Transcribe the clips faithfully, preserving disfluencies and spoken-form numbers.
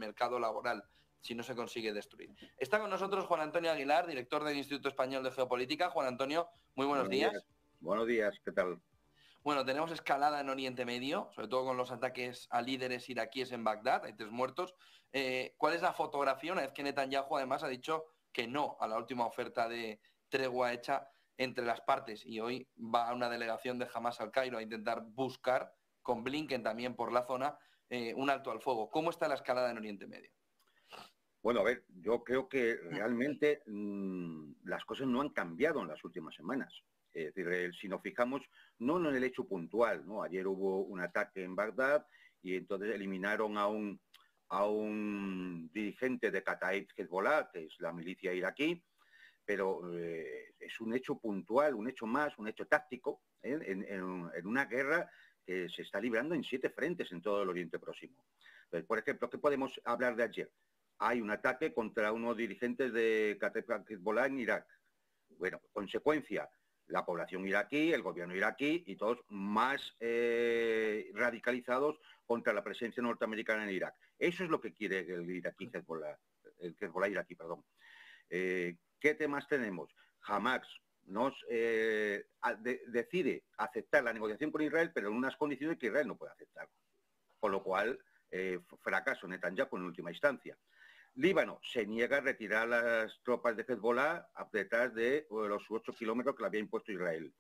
mercado laboral si no se consigue destruir. Está con nosotros Juan Antonio Aguilar, director del Instituto Español de Geopolítica. Juan Antonio, muy buenos, buenos días. días. Buenos días, ¿qué tal? Bueno, tenemos escalada en Oriente Medio, sobre todo con los ataques a líderes iraquíes en Bagdad, hay tres muertos. Eh, ¿Cuál es la fotografía una vez que Netanyahu además ha dicho que no a la última oferta de tregua hecha entre las partes? Y hoy va una delegación de Hamas al Cairo a intentar buscar, con Blinken también por la zona, eh, un alto al fuego. ¿Cómo está la escalada en Oriente Medio? Bueno, a ver, yo creo que realmente mmm, las cosas no han cambiado en las últimas semanas. Es decir, si nos fijamos, no en el hecho puntual, ¿no? Ayer hubo un ataque en Bagdad y entonces eliminaron a un, a un dirigente de Kataib Hezbollah, que es la milicia iraquí, pero eh, es un hecho puntual, un hecho más, un hecho táctico, ¿eh? en, en, en una guerra que se está librando en siete frentes en todo el Oriente Próximo. Entonces, por ejemplo, ¿qué podemos hablar de ayer? Hay un ataque contra unos dirigentes de Kataib Hezbollah en Irak. Bueno, consecuencia, la población iraquí, el gobierno iraquí y todos más eh, radicalizados contra la presencia norteamericana en Irak. Eso es lo que quiere el iraquí Hezbollah, el Hezbollah iraquí, perdón. Eh, ¿Qué temas tenemos? Hamas nos eh, de, decide aceptar la negociación con Israel, pero en unas condiciones que Israel no puede aceptar. Con lo cual, eh, fracaso Netanyahu en última instancia. Líbano se niega a retirar las tropas de Hezbollah detrás de los ocho kilómetros que le había impuesto Israel.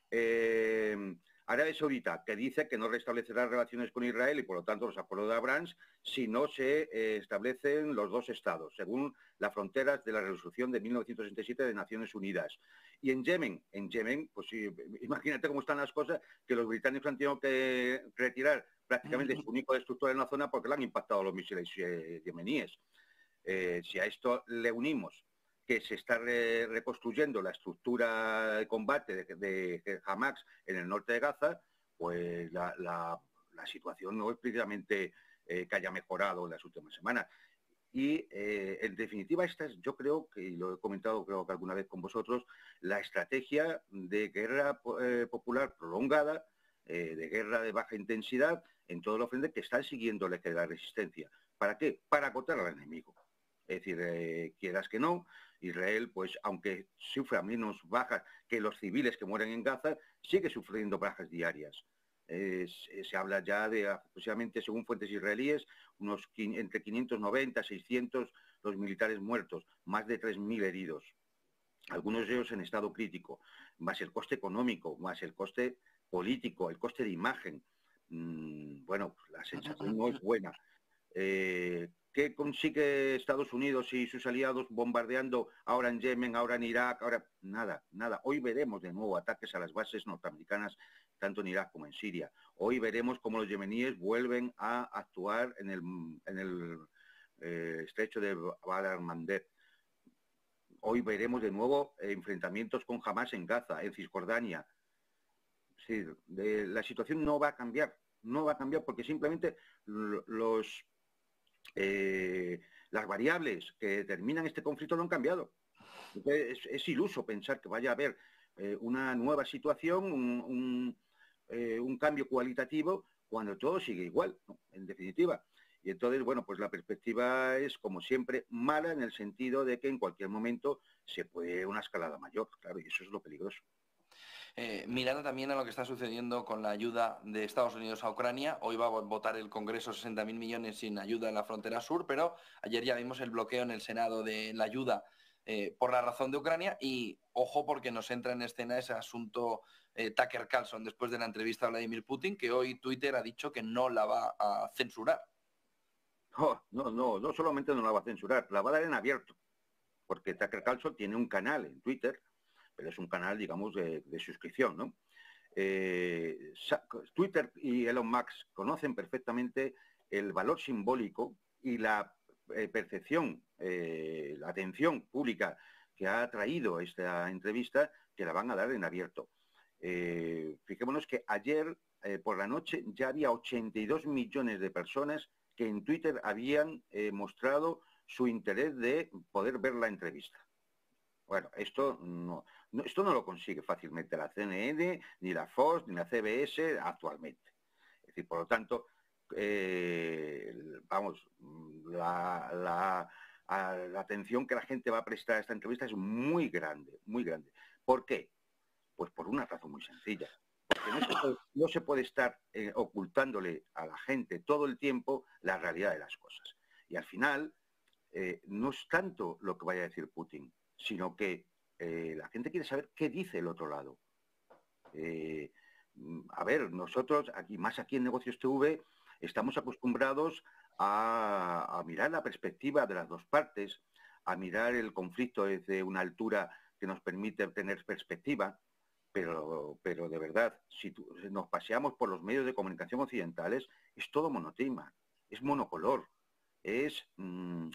Eh, Arabia Saudita, que dice que no restablecerá relaciones con Israel y por lo tanto los acuerdos de Abraham si no se eh, establecen los dos estados, según las fronteras de la resolución de mil novecientos sesenta y siete de Naciones Unidas. Y en Yemen, en Yemen, pues sí, imagínate cómo están las cosas, que los británicos han tenido que retirar prácticamente su único destructor en la zona porque le han impactado los misiles eh, yemeníes. Eh, si a esto le unimos que se está re reconstruyendo la estructura de combate de, de, de Hamas en el norte de Gaza, pues la, la, la situación no es precisamente eh, que haya mejorado en las últimas semanas. Y eh, en definitiva, esta es, yo creo, que y lo he comentado creo que alguna vez con vosotros, la estrategia de guerra eh, popular prolongada, eh, de guerra de baja intensidad en todos los frentes que están siguiendo el eje de la resistencia. ¿Para qué? Para acotar al enemigo. Es decir, eh, quieras que no, Israel, pues aunque sufra menos bajas que los civiles que mueren en Gaza, sigue sufriendo bajas diarias. Eh, se, se habla ya de aproximadamente, según fuentes israelíes, unos entre quinientos noventa, seiscientos los militares muertos, más de tres mil heridos, algunos de ellos en estado crítico, más el coste económico, más el coste político, el coste de imagen. Mm, bueno, la sensación no es buena. Eh, ¿Qué consigue Estados Unidos y sus aliados bombardeando ahora en Yemen, ahora en Irak? Ahora nada, nada. Hoy veremos de nuevo ataques a las bases norteamericanas, tanto en Irak como en Siria. Hoy veremos cómo los yemeníes vuelven a actuar en el, en el eh, estrecho de Bab el-Mandeb. Hoy veremos de nuevo eh, enfrentamientos con Hamas en Gaza, en Cisjordania. Sí, de, la situación no va a cambiar, no va a cambiar porque simplemente los... Eh, las variables que determinan este conflicto no han cambiado. Entonces, es, es iluso pensar que vaya a haber eh, una nueva situación, un, un, eh, un cambio cualitativo, cuando todo sigue igual, ¿no? En definitiva. Y entonces, bueno, pues la perspectiva es, como siempre, mala en el sentido de que en cualquier momento se puede una escalada mayor, claro, y eso es lo peligroso. Eh, mirando también a lo que está sucediendo con la ayuda de Estados Unidos a Ucrania, hoy va a votar el Congreso sesenta mil millones sin ayuda en la frontera sur, pero ayer ya vimos el bloqueo en el Senado de la ayuda eh, por la razón de Ucrania y ojo porque nos entra en escena ese asunto eh, Tucker Carlson después de la entrevista a Vladimir Putin, que hoy Twitter ha dicho que no la va a censurar. Oh, no, no, no solamente no la va a censurar, la va a dar en abierto, porque Tucker Carlson tiene un canal en Twitter, pero es un canal, digamos, de, de suscripción, ¿no? Eh, Twitter y Elon Musk conocen perfectamente el valor simbólico y la eh, percepción, eh, la atención pública que ha traído esta entrevista, que la van a dar en abierto. Eh, fijémonos que ayer eh, por la noche ya había ochenta y dos millones de personas que en Twitter habían eh, mostrado su interés de poder ver la entrevista. Bueno, esto no, no, esto no lo consigue fácilmente la C N N, ni la Fox, ni la C B S actualmente. Es decir, por lo tanto, eh, vamos, la, la, a la atención que la gente va a prestar a esta entrevista es muy grande, muy grande. ¿Por qué? Pues por una razón muy sencilla. Porque no se puede, no se puede estar eh, ocultándole a la gente todo el tiempo la realidad de las cosas. Y al final, eh, no es tanto lo que vaya a decir Putin, sino que eh, la gente quiere saber qué dice el otro lado. Eh, a ver, nosotros, aquí más aquí en Negocios T V, estamos acostumbrados a, a mirar la perspectiva de las dos partes, a mirar el conflicto desde una altura que nos permite tener perspectiva, pero, pero de verdad, si, tú, si nos paseamos por los medios de comunicación occidentales, es todo monotema, es monocolor, es... Mmm,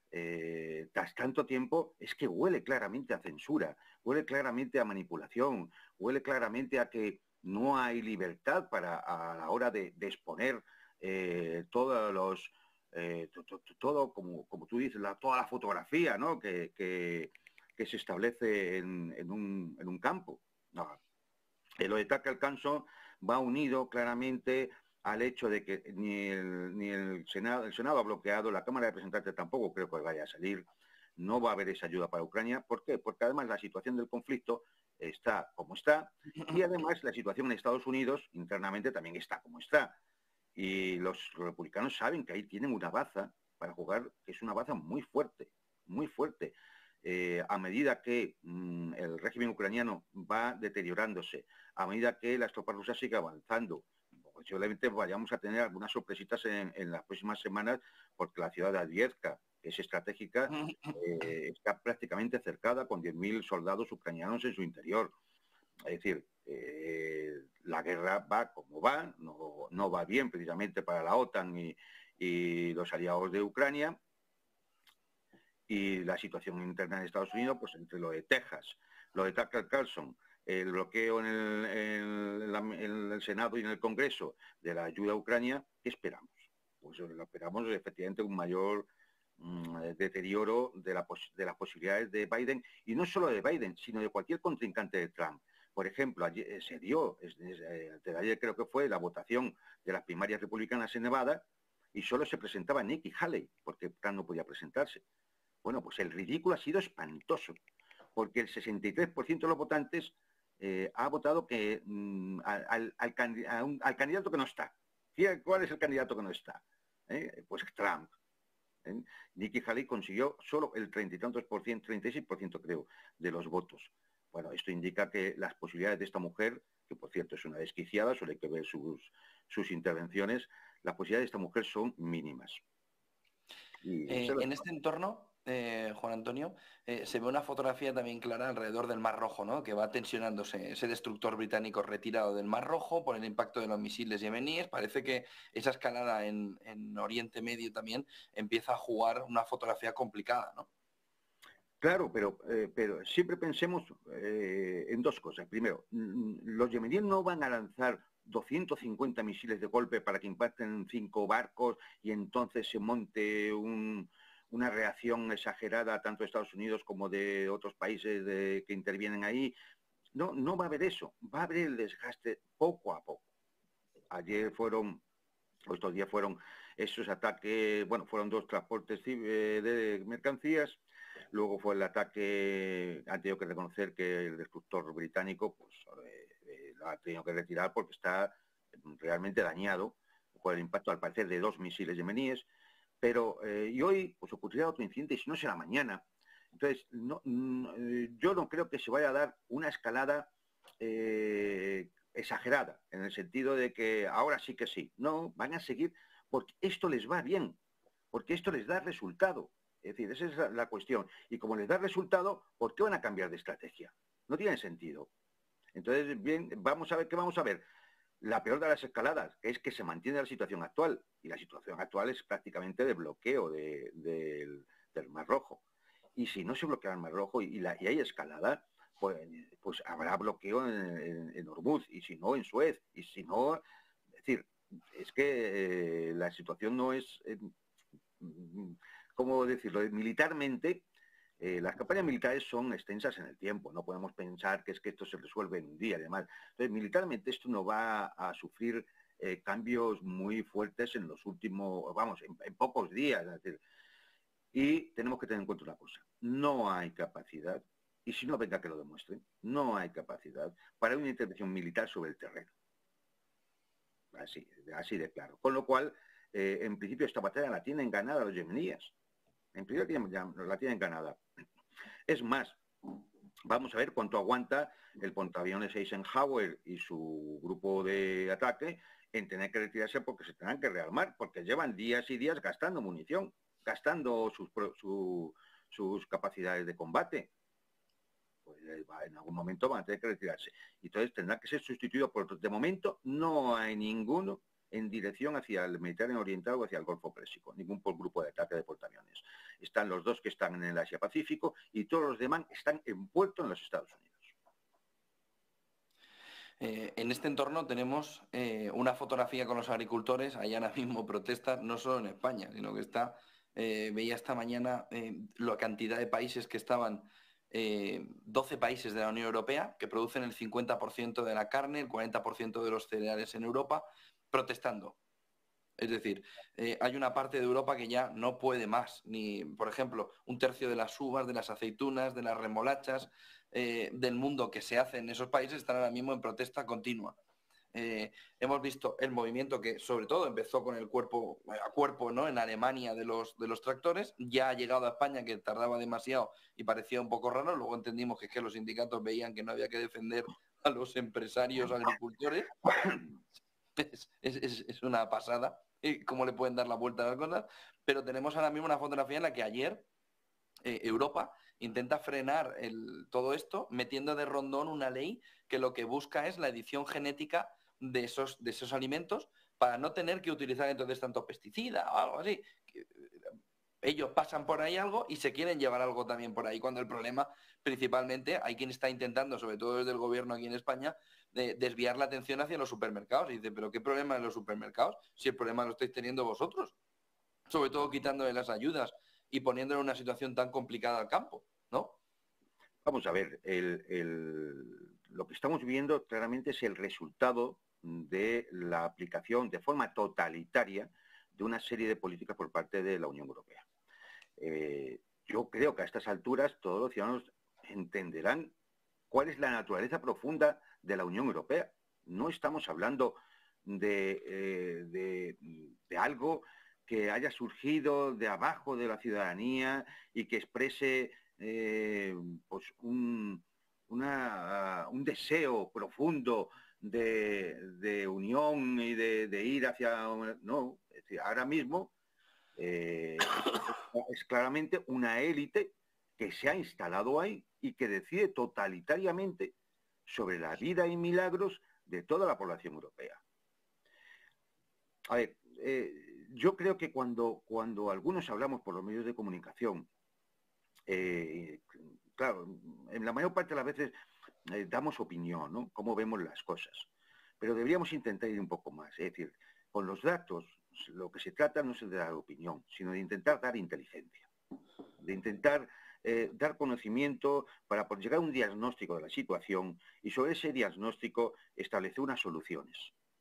eh, tras tanto tiempo, es que huele claramente a censura, huele claramente a manipulación, huele claramente a que no hay libertad para a la hora de, de exponer eh, todos los... Eh, todo, como, como tú dices, la, toda la fotografía, ¿no?, que, que, que se establece en, en, un, en un campo. No. El de Tucker Carlson va unido claramente al hecho de que ni el, ni el Senado, el Senado ha bloqueado, la Cámara de Representantes tampoco creo que vaya a salir, no va a haber esa ayuda para Ucrania. ¿Por qué? Porque además la situación del conflicto está como está y además la situación en Estados Unidos internamente también está como está. Y los republicanos saben que ahí tienen una baza para jugar, que es una baza muy fuerte, muy fuerte. Eh, a medida que mmm, el régimen ucraniano va deteriorándose, a medida que las tropas rusas siguen avanzando, posiblemente vayamos a tener algunas sorpresitas en, en las próximas semanas, porque la ciudad de Adviezka, que es estratégica, eh, está prácticamente cercada con diez mil soldados ucranianos en su interior. Es decir, eh, la guerra va como va, no, no va bien precisamente para la OTAN y, y los aliados de Ucrania, y la situación interna en Estados Unidos, pues entre lo de Texas, lo de Tucker Carlson, el bloqueo en el, en, la, en el Senado y en el Congreso de la ayuda a Ucrania, ¿qué esperamos? Pues lo esperamos efectivamente un mayor mmm, deterioro de, la pos de las posibilidades de Biden, y no solo de Biden, sino de cualquier contrincante de Trump. Por ejemplo, ayer, se dio, es, es, eh, ayer creo que fue la votación de las primarias republicanas en Nevada, y solo se presentaba Nikki Haley, porque Trump no podía presentarse. Bueno, pues el ridículo ha sido espantoso, porque el sesenta y tres por ciento de los votantes eh, ha votado que mmm, al, al, al, un, al candidato que no está. ¿Cuál es el candidato que no está? ¿Eh? Pues Trump. ¿Eh? Nikki Haley consiguió solo el treinta y tantos por ciento, treinta y seis por ciento creo, de los votos. Bueno, esto indica que las posibilidades de esta mujer, que por cierto es una desquiciada, solo hay que ver sus, sus intervenciones, las posibilidades de esta mujer son mínimas. Y eh, en este entorno, eh, Juan Antonio, eh, se ve una fotografía también clara alrededor del Mar Rojo, ¿no?, que va tensionándose. Ese destructor británico retirado del Mar Rojo por el impacto de los misiles yemeníes. Parece que esa escalada en, en Oriente Medio también empieza a jugar una fotografía complicada, ¿no? Claro, pero, eh, pero siempre pensemos eh, en dos cosas. Primero, los yemeníes no van a lanzar doscientos cincuenta misiles de golpe para que impacten cinco barcos y entonces se monte un, una reacción exagerada tanto de Estados Unidos como de otros países de, que intervienen ahí. No, no va a haber eso. Va a haber el desgaste poco a poco. Ayer fueron, estos días fueron esos ataques, bueno, fueron dos transportes de mercancías. Luego fue el ataque, han tenido que reconocer que el destructor británico pues eh, lo ha tenido que retirar porque está realmente dañado por el impacto, al parecer, de dos misiles yemeníes. Pero, eh, y hoy, pues ocurrirá otro incidente, y si no será mañana. Entonces, no, no, yo no creo que se vaya a dar una escalada eh, exagerada, en el sentido de que ahora sí que sí. No, van a seguir, porque esto les va bien, porque esto les da resultado. Es decir, esa es la, la cuestión. Y como les da resultado, ¿por qué van a cambiar de estrategia? No tiene sentido. Entonces, bien, vamos a ver qué vamos a ver. La peor de las escaladas, que es que se mantiene la situación actual. Y la situación actual es prácticamente de bloqueo de, de, del Mar Rojo. Y si no se bloquea el Mar Rojo y, la, y hay escalada, pues, pues habrá bloqueo en, en, en Hormuz, y si no, en Suez. Y si no, es decir, es que eh, la situación no es... Eh, ¿cómo decirlo? Militarmente, eh, las campañas militares son extensas en el tiempo, no podemos pensar que es que esto se resuelve en un día, además. Entonces, militarmente esto no va a sufrir eh, cambios muy fuertes en los últimos, vamos, en, en pocos días. Es decir, y tenemos que tener en cuenta una cosa, no hay capacidad, y si no, venga que lo demuestren, no hay capacidad para una intervención militar sobre el terreno. Así, así de claro. Con lo cual, eh, en principio esta batalla la tienen ganada los yemeníes. En principio la tienen ganada. Es más, vamos a ver cuánto aguanta el portaaviones Eisenhower y su grupo de ataque en tener que retirarse porque se tendrán que rearmar, porque llevan días y días gastando munición, gastando sus, su, sus capacidades de combate. Pues en algún momento van a tener que retirarse. Y entonces tendrá que ser sustituido por otro. De momento no hay ninguno en dirección hacia el Mediterráneo Oriental o hacia el Golfo Pérsico, ningún por grupo de ataque de portaaviones. Están los dos que están en el Asia-Pacífico y todos los demás están en puerto en los Estados Unidos. Eh, en este entorno tenemos eh, una fotografía con los agricultores, hay ahora mismo protestas, no solo en España, sino que está, eh, veía esta mañana eh, la cantidad de países que estaban, eh, doce países de la Unión Europea, que producen el cincuenta por ciento de la carne, el cuarenta por ciento de los cereales en Europa, protestando. Es decir, eh, hay una parte de Europa que ya no puede más, ni, por ejemplo, un tercio de las uvas, de las aceitunas, de las remolachas eh, del mundo que se hace en esos países están ahora mismo en protesta continua. Eh, hemos visto el movimiento que sobre todo empezó con el cuerpo a cuerpo, ¿no?, en Alemania de los, de los tractores, ya ha llegado a España, que tardaba demasiado y parecía un poco raro, luego entendimos que es que los sindicatos veían que no había que defender a los empresarios agricultores. Es, es, es una pasada cómo le pueden dar la vuelta a las cosas, pero tenemos ahora mismo una fotografía en la que ayer eh, Europa intenta frenar el, todo esto metiendo de rondón una ley que lo que busca es la edición genética de esos, de esos alimentos para no tener que utilizar entonces tanto pesticida o algo así. Ellos pasan por ahí algo y se quieren llevar algo también por ahí, cuando el problema principalmente hay quien está intentando, sobre todo desde el gobierno aquí en España, de desviar la atención hacia los supermercados. Y dice, ¿pero qué problema en los supermercados? Si el problema lo estáis teniendo vosotros, sobre todo quitándole las ayudas y poniéndole en una situación tan complicada al campo, ¿no? Vamos a ver, el, el, lo que estamos viendo claramente es el resultado de la aplicación de forma totalitaria de una serie de políticas por parte de la Unión Europea. Eh, yo creo que a estas alturas todos los ciudadanos entenderán cuál es la naturaleza profunda de la Unión Europea. No estamos hablando de, eh, de, de algo que haya surgido de abajo de la ciudadanía y que exprese eh, pues un, una, un deseo profundo de, de unión y de, de ir hacia... No, es decir, ahora mismo eh, es, es claramente una élite que se ha instalado ahí y que decide totalitariamente sobre la vida y milagros de toda la población europea. A ver, eh, yo creo que cuando, cuando algunos hablamos por los medios de comunicación, eh, claro, en la mayor parte de las veces eh, damos opinión, ¿no?, cómo vemos las cosas, pero deberíamos intentar ir un poco más. Es decir, con los datos, lo que se trata no es de dar opinión, sino de intentar dar inteligencia, de intentar eh, dar conocimiento para por llegar a un diagnóstico de la situación y sobre ese diagnóstico establecer unas soluciones.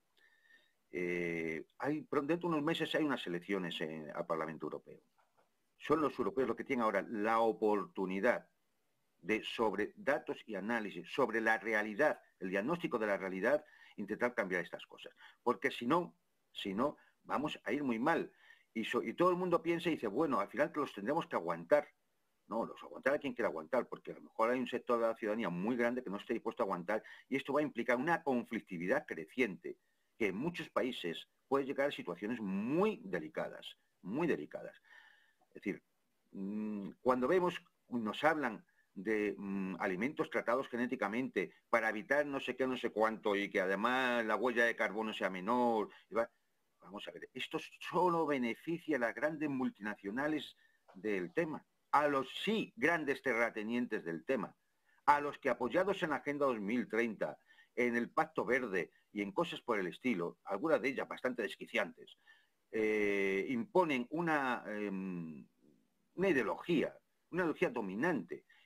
Eh, hay, dentro de unos meses hay unas elecciones en, al Parlamento Europeo. Son los europeos los que tienen ahora la oportunidad de, sobre datos y análisis, sobre la realidad, el diagnóstico de la realidad, intentar cambiar estas cosas. Porque si no, si no, vamos a ir muy mal. Y, so, y todo el mundo piensa y dice, bueno, al final que los tendremos que aguantar. No, los aguantar a quien quiera aguantar, porque a lo mejor hay un sector de la ciudadanía muy grande que no esté dispuesto a aguantar, y esto va a implicar una conflictividad creciente, que en muchos países puede llegar a situaciones muy delicadas, muy delicadas. Es decir, cuando vemos, nos hablan de mmm, alimentos tratados genéticamente para evitar no sé qué, no sé cuánto, y que además la huella de carbono sea menor. Vamos a ver, esto solo beneficia a las grandes multinacionales del tema, a los sí grandes terratenientes del tema, a los que apoyados en la Agenda dos mil treinta, en el Pacto Verde y en cosas por el estilo, algunas de ellas bastante desquiciantes, eh, imponen una, eh, una ideología, una ideología dominante,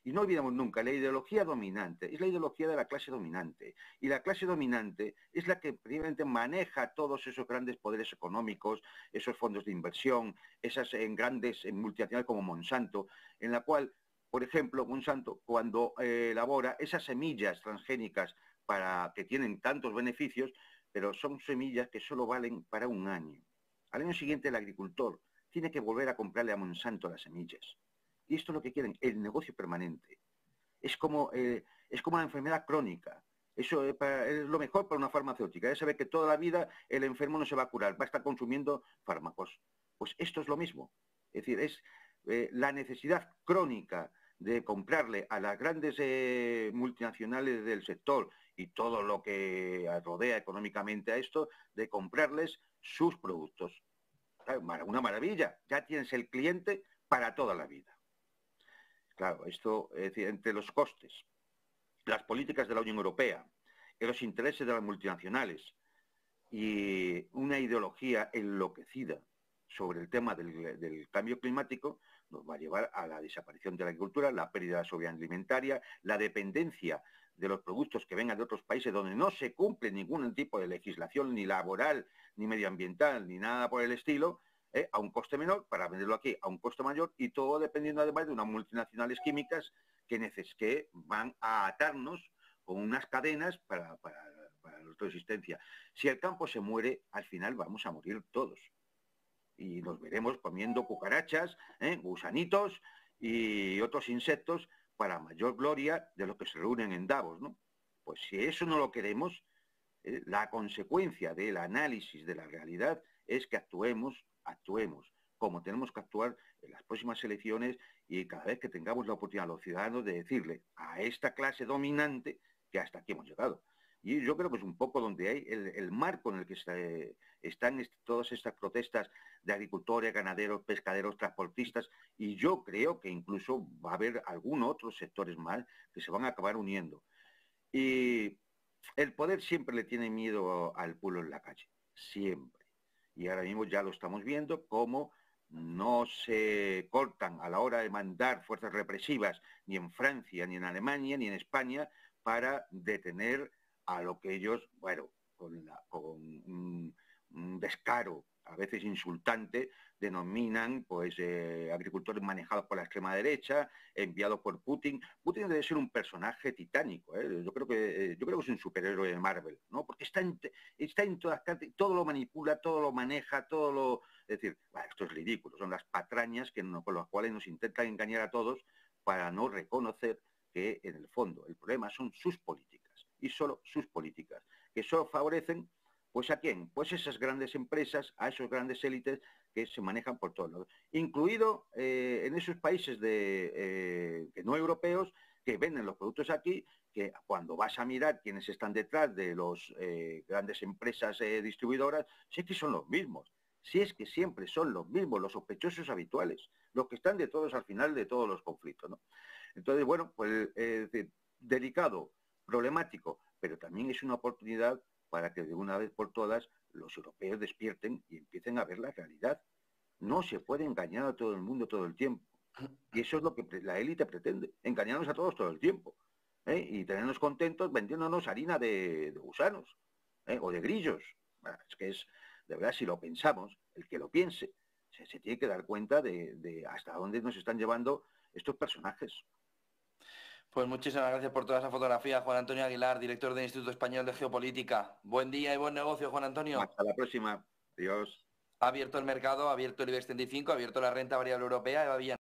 Y no olvidemos nunca, la ideología dominante es la ideología de la clase dominante. Y la clase dominante es la que precisamente maneja todos esos grandes poderes económicos, esos fondos de inversión, esas en grandes en multinacionales como Monsanto, en la cual, por ejemplo, Monsanto, cuando eh, elabora esas semillas transgénicas para que tienen tantos beneficios, pero son semillas que solo valen para un año. Al año siguiente el agricultor tiene que volver a comprarle a Monsanto las semillas. Y esto es lo que quieren, el negocio permanente. Es como, eh, es como una enfermedad crónica. Eso es, para, es lo mejor para una farmacéutica. Ya sabe que toda la vida el enfermo no se va a curar, va a estar consumiendo fármacos. Pues esto es lo mismo. Es decir, es eh, la necesidad crónica de comprarle a las grandes eh, multinacionales del sector y todo lo que rodea económicamente a esto, de comprarles sus productos. Una maravilla, ya tienes el cliente para toda la vida. Claro, esto, es decir, entre los costes, las políticas de la Unión Europea, y los intereses de las multinacionales y una ideología enloquecida sobre el tema del, del cambio climático, nos va a llevar a la desaparición de la agricultura, la pérdida de la soberanía alimentaria, la dependencia de los productos que vengan de otros países donde no se cumple ningún tipo de legislación ni laboral, ni medioambiental, ni nada por el estilo, eh, a un coste menor, para venderlo aquí a un coste mayor, y todo dependiendo además de unas multinacionales químicas que, neces que van a atarnos con unas cadenas para, para, para nuestra existencia. Si el campo se muere, al final vamos a morir todos. Y nos veremos comiendo cucarachas, ¿eh? gusanitos y otros insectos para mayor gloria de los que se reúnen en Davos, ¿no? Pues si eso no lo queremos, eh, la consecuencia del análisis de la realidad es que actuemos, actuemos, como tenemos que actuar en las próximas elecciones y cada vez que tengamos la oportunidad a los ciudadanos de decirle a esta clase dominante que hasta aquí hemos llegado. Y yo creo que es un poco donde hay el, el marco en el que se, están est todas estas protestas de agricultores, ganaderos, pescaderos, transportistas, y yo creo que incluso va a haber algunos otros sectores más que se van a acabar uniendo. Y el poder siempre le tiene miedo al pueblo en la calle, siempre. Y ahora mismo ya lo estamos viendo cómo no se cortan a la hora de mandar fuerzas represivas ni en Francia, ni en Alemania, ni en España para detener a lo que ellos, bueno, con, la, con un, un descaro a veces insultante, denominan pues eh, agricultores manejados por la extrema derecha, enviados por Putin. Putin debe ser un personaje titánico, ¿eh? Yo creo que eh, yo creo que es un superhéroe de Marvel, ¿no? Porque está en, está en todas partes, todo lo manipula, todo lo maneja, todo lo... Es decir, bueno, esto es ridículo, son las patrañas que no, con las cuales nos intentan engañar a todos para no reconocer que en el fondo el problema son sus políticas, y solo sus políticas, que solo favorecen, pues ¿a quién? Pues esas grandes empresas, a esos grandes élites que se manejan por todos lados, incluido eh, en esos países de, eh, que no europeos, que venden los productos aquí, que cuando vas a mirar quiénes están detrás de las eh, grandes empresas eh, distribuidoras, sí que son los mismos. Si es que siempre son los mismos, los sospechosos habituales, los que están de todos al final de todos los conflictos, ¿no? Entonces, bueno, pues eh, delicado, problemático, pero también es una oportunidad para que de una vez por todas los europeos despierten y empiecen a ver la realidad. No se puede engañar a todo el mundo todo el tiempo. Y eso es lo que la élite pretende, engañarnos a todos todo el tiempo, ¿eh? Y tenernos contentos vendiéndonos harina de, de gusanos, ¿eh? O de grillos. Bueno, es que es, de verdad, si lo pensamos, el que lo piense, se, se tiene que dar cuenta de, de hasta dónde nos están llevando estos personajes. Pues muchísimas gracias por toda esa fotografía, Juan Antonio Aguilar, director del Instituto Español de Geopolítica. Buen día y buen negocio, Juan Antonio. Hasta la próxima. Adiós. Ha abierto el mercado, ha abierto el IBEX treinta y cinco, ha abierto la renta variable europea. Eva Villan.